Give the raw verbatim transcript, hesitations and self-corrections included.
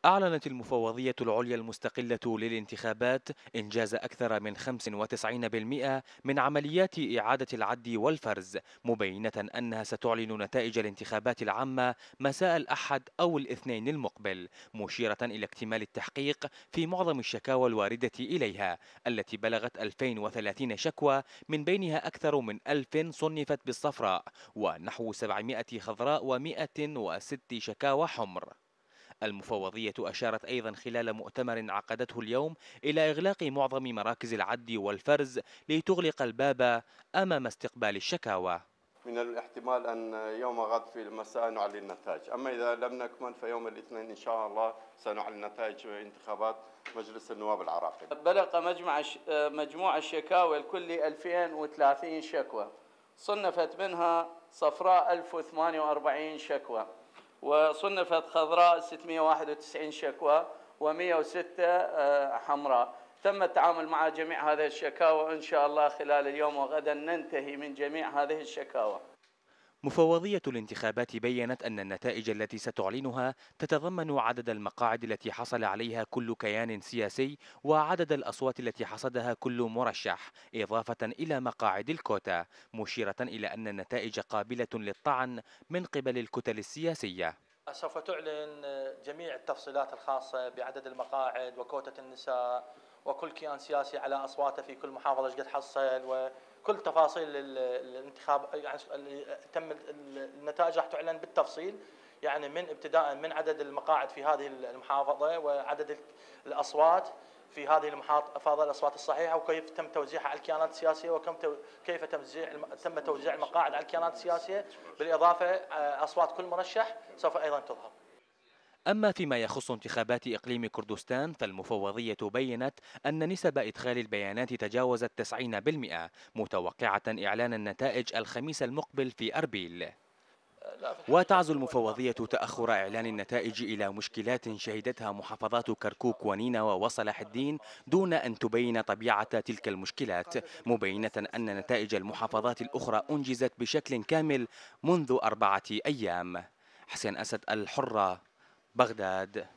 أعلنت المفوضية العليا المستقلة للانتخابات إنجاز أكثر من خمسة وتسعين بالمئة من عمليات إعادة العد والفرز، مبينة أنها ستعلن نتائج الانتخابات العامة مساء الأحد أو الاثنين المقبل، مشيرة إلى اكتمال التحقيق في معظم الشكاوى الواردة إليها التي بلغت ألفين وثلاثين شكوى، من بينها أكثر من ألف صنفت بالصفراء ونحو سبعمئة خضراء و106 شكاوى حمر. المفوضية أشارت أيضا خلال مؤتمر عقدته اليوم إلى إغلاق معظم مراكز العد والفرز لتغلق الباب أمام استقبال الشكاوى. من الاحتمال أن يوم غد في المساء نعلن النتائج، أما إذا لم نكمل فيوم الاثنين إن شاء الله سنعلن نتائج انتخابات مجلس النواب العراقي. بلغ مجمع مجموع الشكاوى الكلي ألفين وثلاثين شكوى، صنفت منها صفراء ألف وثمانية وأربعين شكوى، وصنفت خضراء ستمئة وواحد وتسعين شكوى، ومئة وستة حمراء. تم التعامل مع جميع هذه الشكاوى، وإن شاء الله خلال اليوم وغدا ننتهي من جميع هذه الشكاوى. مفوضية الانتخابات بيّنت أن النتائج التي ستعلنها تتضمن عدد المقاعد التي حصل عليها كل كيان سياسي وعدد الأصوات التي حصدها كل مرشح، إضافة إلى مقاعد الكوتا، مشيرة إلى أن النتائج قابلة للطعن من قبل الكتل السياسية. سوف تعلن جميع التفصيلات الخاصة بعدد المقاعد وكوتة النساء وكل كيان سياسي على أصواته في كل محافظة ايش قد حصل، وكل تفاصيل الانتخاب. يعني تم النتائج راح تعلن بالتفصيل، يعني من ابتداء من عدد المقاعد في هذه المحافظة وعدد الأصوات في هذه المحافظة، الأصوات الصحيحة، وكيف تم توزيعها على الكيانات السياسية، وكم كيف توزيع تم توزيع المقاعد على الكيانات السياسية، بالإضافة أصوات كل مرشح سوف أيضا تظهر. أما فيما يخص انتخابات إقليم كردستان فالمفوضية بيّنت أن نسب إدخال البيانات تجاوزت تسعين بالمئة، متوقعة إعلان النتائج الخميس المقبل في أربيل. وتعزو المفوضية تأخر إعلان النتائج إلى مشكلات شهدتها محافظات كركوك ونينوى وصلاح الدين دون أن تبين طبيعة تلك المشكلات، مبينة أن نتائج المحافظات الأخرى أنجزت بشكل كامل منذ أربعة أيام. حسين أسد، الحرة، بغداد.